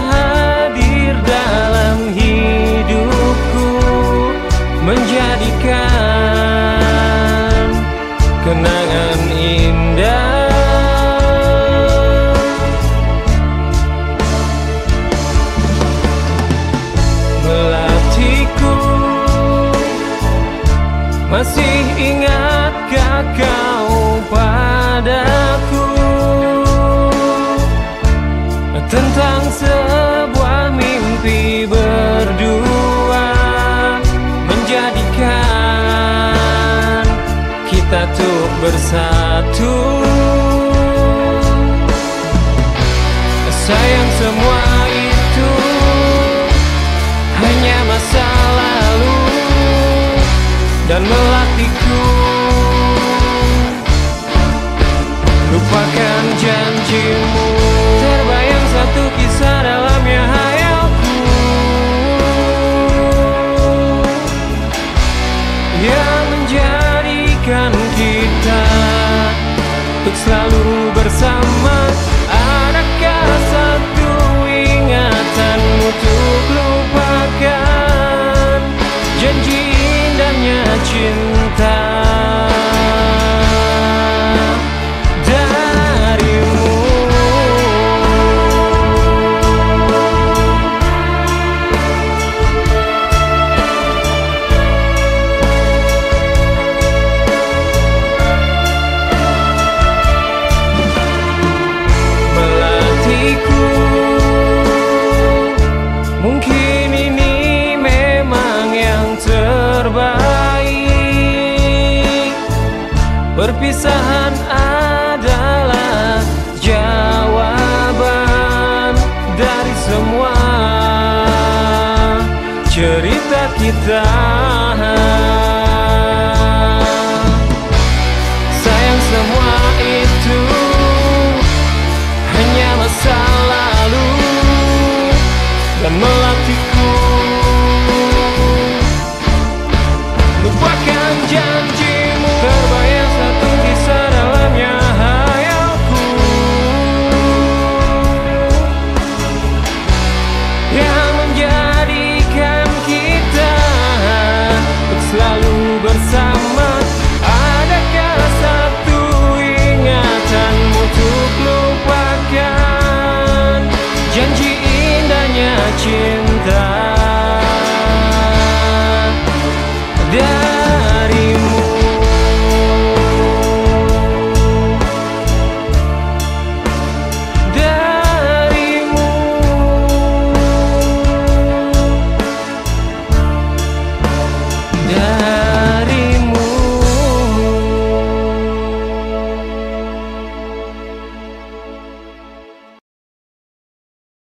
hadir dalam hidupku, menjadikan kenangan indah. Melatihku, masih ingatkah kau padaku tentang sebuah mimpi berdua, menjadikan kita tuh bersatu. Sayang, semua itu hanya masa lalu dan melatihku lupakan janjimu. Terbayang satu kisah dalamnya hayalku yang menjadikan kita untuk selalu bersama. Adakah satu ingatanmu untuk lupakan janji indahnya cinta darimu? Melatihku, mungkin ini memang yang terbaik. Perpisahan adalah jawaban dari semua cerita kita. Sayang, semua itu hanya masa lalu dan